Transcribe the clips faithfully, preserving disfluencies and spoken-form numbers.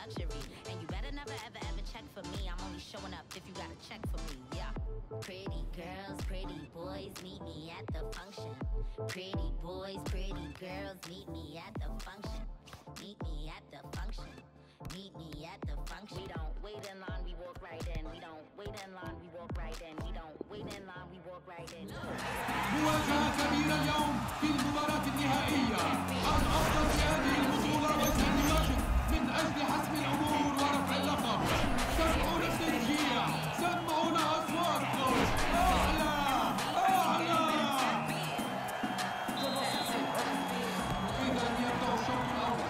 luxury. And you better never ever ever check for me. I'm only showing up if you got a check for me, yeah. Pretty girls, pretty boys, meet me at the function. Pretty boys, pretty girls, meet me at the function. Meet me at the function. Meet me at the function. We don't wait in line, we walk right in. We don't wait in line, we walk right in. We don't wait in line, we walk right in. مواجهة كبيرة اليوم في المباراة النهائية الأفضل في هذه البطولة وجه الواجب من أجل حسم الأمور ورفع اللقب. سمعونا التشجيع، سمعونا أصواتكم. أعلى أعلى. إذا يبدأ الشوط الأول.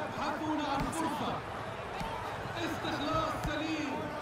يبحثون عن فرصة. استخلاص سليم.